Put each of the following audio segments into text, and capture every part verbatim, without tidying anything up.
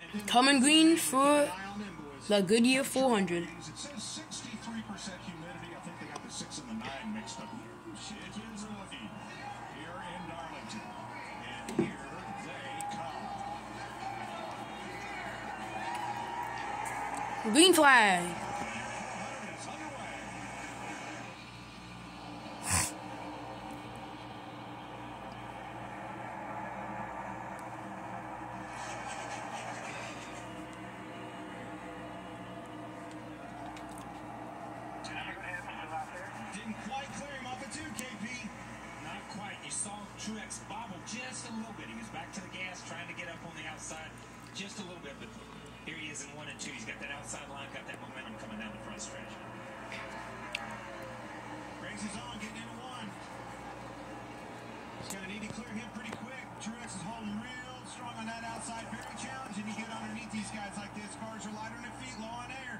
Common green for the Goodyear four hundred. It says sixty-three percent humidity. I think they got the six and the nine mixed up. It is rookie here in Darlington. And here they come. Green flag. Didn't quite clear him off at two, K P. Not quite. You saw Truex bobble just a little bit. He was back to the gas, trying to get up on the outside just a little bit. But here he is in one and two. He's got that outside line, got that momentum coming down the front stretch. Race is on, getting into one. He's going to need to clear him pretty quick. Truex is holding real strong on that outside. Very challenging to get underneath these guys like this. Cars are lighter on their feet, low on air.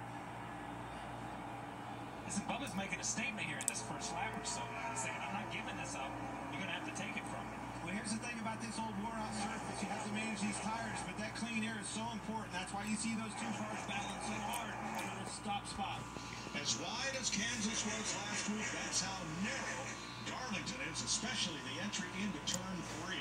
Listen, Bubba's making a statement here in this first lap or so. He's saying, I'm not giving this up. You're going to have to take it from me. Well, here's the thing about this old wore-out surface. You have to manage these tires, but that clean air is so important. That's why you see those two cars battling so hard for the stop spot. As wide as Kansas was last week, that's how narrow Darlington is, especially the entry into turn three.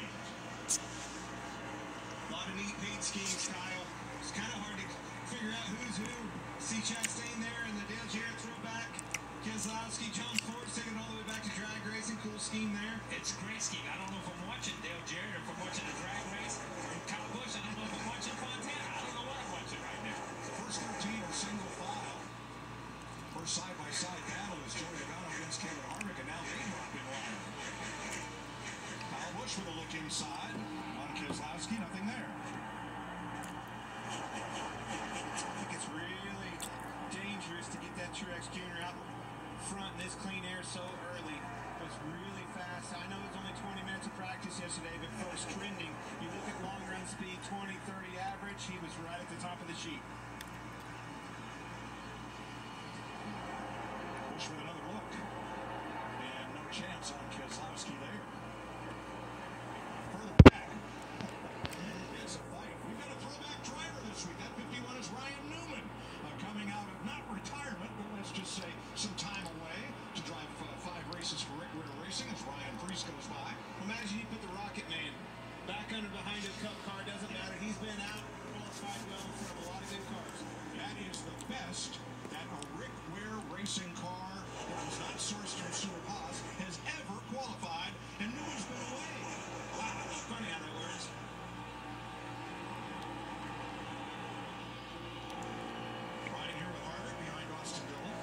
A lot of neat paint schemes, Kyle. It's kind of hard to figure out who's who. See Chastain there and the Dale Jarrett throwback. Keselowski, John Ford taking it all the way back to drag racing. Cool scheme there. It's a great scheme. I don't know if I'm watching Dale Jarrett or if I'm watching a drag race. Or Kyle Busch, I don't know if I'm watching Fontana. I don't know what I'm watching right now. The first thirteen are single file. First side-by-side battle is Joey Logano against Kevin Harvick, and now they drop in line. Kyle Busch with a look inside. On Keselowski, nothing there. I think it's really dangerous to get that Truex Junior out front in this clean air so early. It was really fast. I know it was only twenty minutes of practice yesterday, but first trending, you look at long run speed, twenty, thirty average, he was right at the top of the sheet. Busch with another look. And no chance on Keselowski there. Further back. It's a fight. We've got a throwback driver this week. That fifty-one is Ryan Newman. Uh, coming out of not retirement, but let's just say some time away to drive uh, five races for Rick Ritter Racing as Ryan Preece goes by. Imagine you put the Rocket Man back under behind his Cup car. Doesn't matter. He's been out qualified well in front of a lot of good cars. That is the best that a Rick Ware racing car that was not sourced from Stuart Haas has ever qualified, and Newman's been away. Wow, funny how that works. Riding here with Harvick behind Austin Dillon.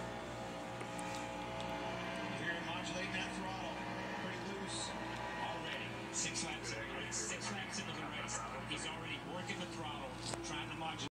Here modulating that throttle. Pretty loose. Already, six laps in the race. Six laps into the race. He's already working the throttle, trying to modulate.